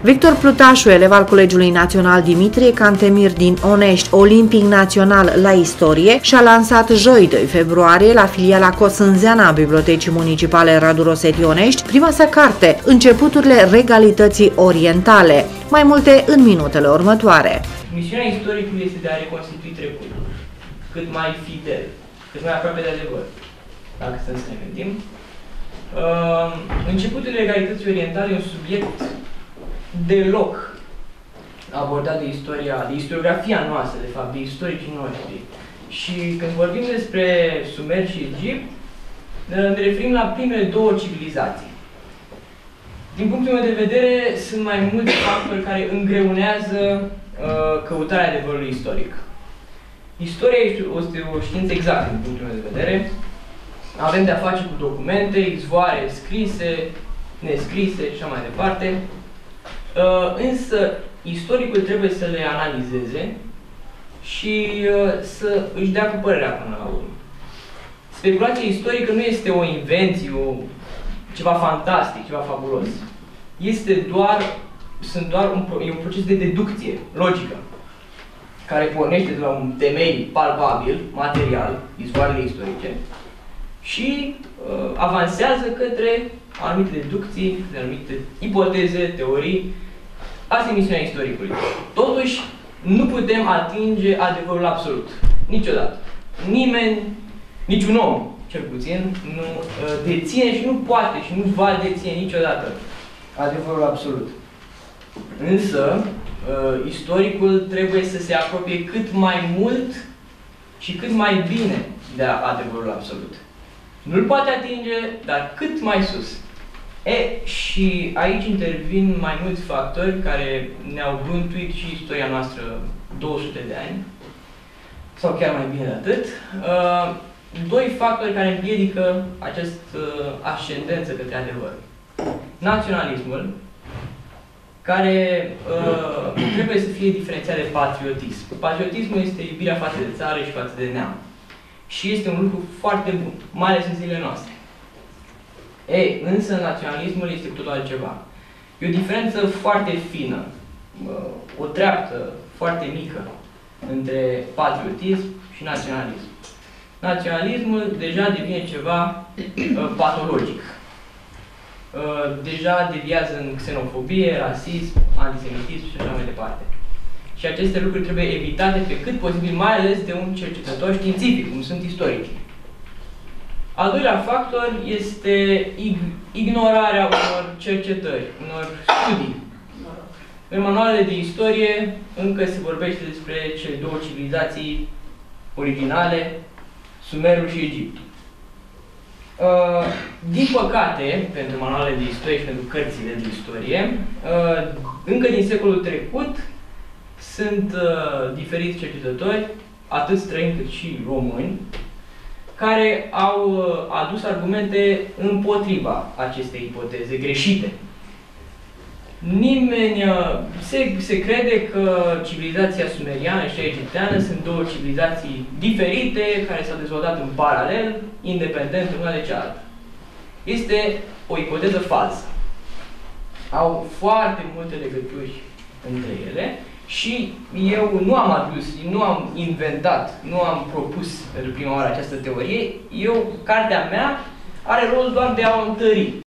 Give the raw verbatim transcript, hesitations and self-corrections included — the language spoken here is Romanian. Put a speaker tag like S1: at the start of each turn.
S1: Victor Plutașu, elev al Colegiului Național Dimitrie Cantemir din Onești, olimpic național la istorie, și-a lansat joi doi februarie la filiala Cosânzeana a Bibliotecii Municipale Radu Rosetti Onești prima sa carte, Începuturile regalității orientale. Mai multe în minutele următoare.
S2: Misiunea istoricului este de a reconstitui trecutul cât mai fidel, cât mai aproape de adevăr, dacă să ne gândim. Uh, începutul legalității orientale e un subiect deloc abordat de istoria, de istoriografia noastră, de fapt, de istoricii noștri. Și când vorbim despre Sumer și Egipt, ne referim la primele două civilizații. Din punctul meu de vedere, sunt mai mulți factori care îngreunează uh, căutarea adevărului istoric. Istoria este o știință exactă, din punctul meu de vedere. Avem de-a face cu documente, izvoare scrise, nescrise și așa mai departe. Uh, însă, istoricul trebuie să le analizeze și uh, să își dea cu părerea până la urmă. Speculația istorică nu este o invenție, o, ceva fantastic, ceva fabulos. Este doar, sunt doar un, e un proces de deducție logică, care pornește de la un temei palpabil, material, izvoarele istorice, și uh, avansează către anumite deducții, de anumite ipoteze, teorii. Asta e misiunea istoricului. Totuși, nu putem atinge adevărul absolut. Niciodată. Nimeni, niciun om, cel puțin, nu uh, deține și nu poate și nu va deține niciodată adevărul absolut. Însă, uh, istoricul trebuie să se apropie cât mai mult și cât mai bine de adevărul absolut. Nu-l poate atinge, dar cât mai sus. E, și aici intervin mai mulți factori care ne-au bântuit și istoria noastră două sute de ani, sau chiar mai bine de atât. Uh, doi factori care împiedică această ascendență către adevăr. Naționalismul, care uh, trebuie să fie diferențiat de patriotism. Patriotismul este iubirea față de țară și față de neam. Și este un lucru foarte bun, mai ales în zilele noastre. Ei, însă naționalismul este cu totul altceva. E o diferență foarte fină, o treaptă foarte mică între patriotism și naționalism. Naționalismul deja devine ceva uh, patologic. Uh, deja deviază în xenofobie, rasism, antisemitism și așa mai departe. Și aceste lucruri trebuie evitate pe cât posibil, mai ales de un cercetător științific, cum sunt istoricii. Al doilea factor este ignorarea unor cercetări, unor studii. În manualele de istorie încă se vorbește despre cele două civilizații originale, Sumerul și Egiptul. Uh, din păcate, pentru manualele de istorie și pentru cărțile de istorie, uh, încă din secolul trecut sunt uh, diferiți cercetători, atât străini cât și români, care au uh, adus argumente împotriva acestei ipoteze greșite. Nimeni, uh, se, se crede că civilizația sumeriană și cea egipteană sunt două civilizații diferite, care s-au dezvoltat în paralel, independent una de cealaltă. Este o ipoteză falsă. Au foarte multe legături între ele. Și eu nu am adus, nu am inventat, nu am propus pentru prima oară această teorie. Eu, cartea mea, are rolul doar de a o întări.